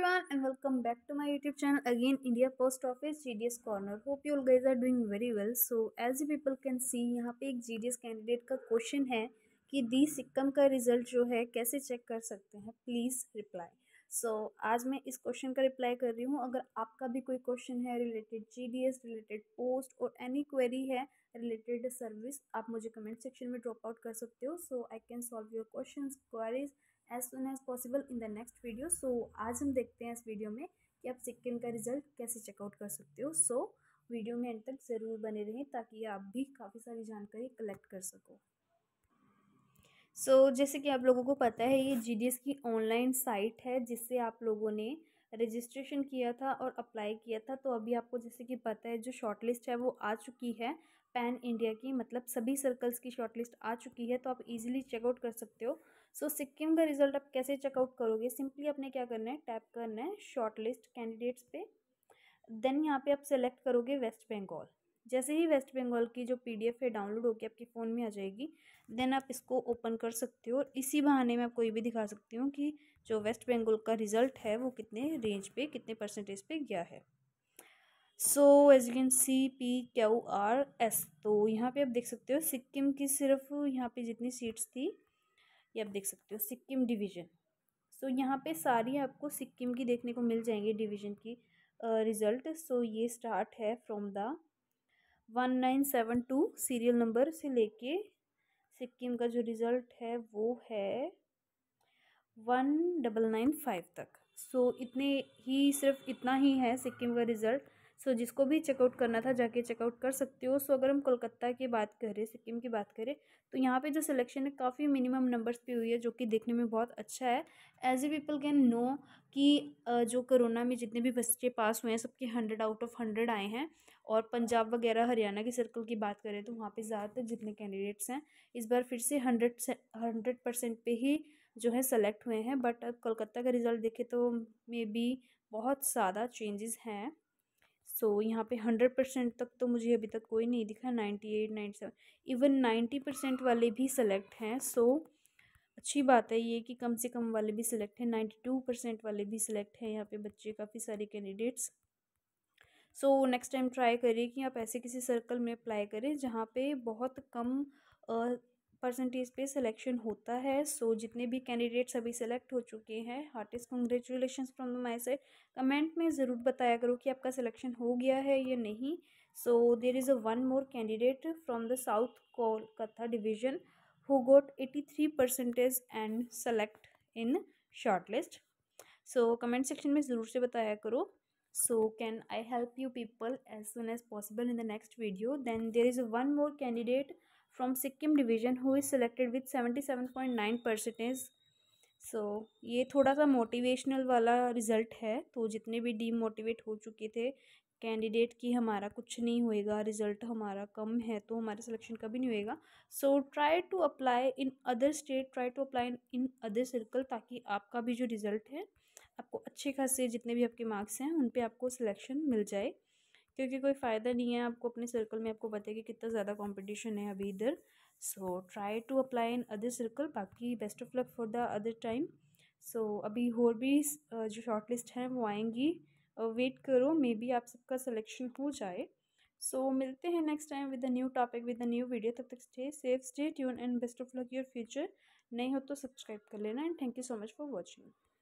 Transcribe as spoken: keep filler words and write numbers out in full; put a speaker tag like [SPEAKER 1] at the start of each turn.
[SPEAKER 1] everyone and welcome back to my YouTube channel again, India Post Office G D S Corner. Hope you all guys are doing very well. So as you people can see, यहाँ पे एक G D S candidate का question है कि दी सिक्कम का result जो है कैसे चेक कर सकते हैं, प्लीज़ रिप्लाई. सो so, आज मैं इस क्वेश्चन का रिप्लाई कर रही हूँ. अगर आपका भी कोई क्वेश्चन है related G D S, related post और एनी क्वेरी है रिलेटेड सर्विस, आप मुझे कमेंट सेक्शन में ड्रॉप आउट कर सकते हो. So I can solve your questions, queries as soon as possible in the next video. So आज हम देखते हैं इस वीडियो में कि आप सिक्किम का रिजल्ट कैसे चेकआउट कर सकते हो. सो so, वीडियो में एंड तक ज़रूर बने रहें ताकि आप भी काफ़ी सारी जानकारी कलेक्ट कर सको. सो so, जैसे कि आप लोगों को पता है, ये जी डी एस की ऑनलाइन साइट है जिससे आप लोगों ने रजिस्ट्रेशन किया था और अप्लाई किया था. तो अभी आपको जैसे कि पता है, जो शॉर्टलिस्ट है वो आ चुकी है पैन इंडिया की, मतलब सभी सर्कल्स की शॉर्टलिस्ट आ चुकी है. तो आप इजीली चेकआउट कर सकते हो. सो so, सिक्किम का रिजल्ट आप कैसे चेकआउट करोगे? सिंपली आपने क्या करना है, टैप करना है शॉर्टलिस्ट कैंडिडेट्स पे. देन यहाँ पे आप सेलेक्ट करोगे वेस्ट बंगाल. जैसे ही वेस्ट बंगाल की जो पीडीएफ है डाउनलोड होकर आपके फ़ोन में आ जाएगी, देन आप इसको ओपन कर सकते हो. और इसी बहाने में आपको ये भी दिखा सकती हूँ कि जो वेस्ट बंगाल का रिज़ल्ट है वो कितने रेंज पे, कितने परसेंटेज पे गया है. So as you can see P Q R S. तो यहाँ पे आप देख सकते हो सिक्किम की सिर्फ यहाँ पे जितनी सीट्स थी ये आप देख सकते हो, सिक्किम डिवीज़न. सो यहाँ पे सारी आपको सिक्किम की देखने को मिल जाएंगी डिवीज़न की रिज़ल्ट. सो ये स्टार्ट है from the one nine seven two serial number से लेके सिक्किम का जो रिज़ल्ट है वो है वन डबल नाइन फाइव तक. सो so, इतने ही, सिर्फ इतना ही है सिक्किम का रिज़ल्ट. सो so, जिसको भी चेकआउट करना था जाके चेकआउट कर सकते हो. सो so, अगर हम कोलकाता की बात करें, सिक्किम की बात करें, तो यहाँ पे जो सिलेक्शन है काफ़ी मिनिमम नंबर्स पे हुई है, जो कि देखने में बहुत अच्छा है. As a people can know कि जो कोरोना में जितने भी बच्चे पास हुए हैं सबके हंड्रेड आउट ऑफ हंड्रेड आए हैं. और पंजाब वगैरह हरियाणा की सर्कल की बात करें तो वहाँ पे ज़्यादातर जितने कैंडिडेट्स हैं इस बार फिर से हंड्रेड से हंड्रेड परसेंट पे ही जो है सेलेक्ट हुए हैं. बट अब कोलकाता का रिज़ल्ट देखें तो मे बी बहुत ज़्यादा चेंजेस हैं. सो so, यहाँ पे हंड्रेड परसेंट तक तो मुझे अभी तक कोई नहीं दिखा. Ninety eight ninety seven even ninety percent वाले भी सिलेक्ट हैं. सो so, अच्छी बात है ये कि कम से कम वाले भी सिलेक्ट हैं. नाइन्टी टू परसेंट वाले भी सिलेक्ट हैं यहाँ पे बच्चे, काफ़ी सारे candidates. So next time try करिए कि आप ऐसे किसी सर्कल में अप्लाई करें जहाँ पे बहुत कम परसेंटेज पे सिलेक्शन होता है. सो so, जितने भी कैंडिडेट्स अभी सेलेक्ट हो चुके हैं, heartiest congratulations from my side. Comment में ज़रूर बताया करो कि आपका सिलेक्शन हो गया है या नहीं. So there is a one more candidate from the south Kolkata division who got eighty-three percentage and select in shortlist. So comment section में ज़रूर से बताया करो. So can I help you people as soon as possible in the next video. Then there is one more candidate from Sikkim division who is selected with seventy-seven point nine percentage. So so, ये थोड़ा सा motivational वाला result है. तो जितने भी demotivate हो चुके थे कैंडिडेट कि हमारा कुछ नहीं होएगा, रिज़ल्ट हमारा कम है तो हमारा सिलेक्शन कभी नहीं होएगा. So try to apply in other state, try to apply in other circle, ताकि आपका भी जो रिज़ल्ट है आपको अच्छे खासे, जितने भी आपके मार्क्स हैं उन पे आपको सिलेक्शन मिल जाए. क्योंकि कोई फ़ायदा नहीं है आपको अपने सर्कल में, आपको पता है कि कितना ज़्यादा कंपटीशन है अभी इधर. So try to apply in other circle. बाकी best of luck for the other time. So अभी और भी जो शॉर्टलिस्ट हैं वो आएंगी, वेट करो, मे बी आप सबका सिलेक्शन हो जाए. सो so, मिलते हैं next time with a new topic, with a new video. तब तक stay safe, stay tune and best of luck your future. नहीं हो तो सब्सक्राइब कर लेना. And thank you so much for watching.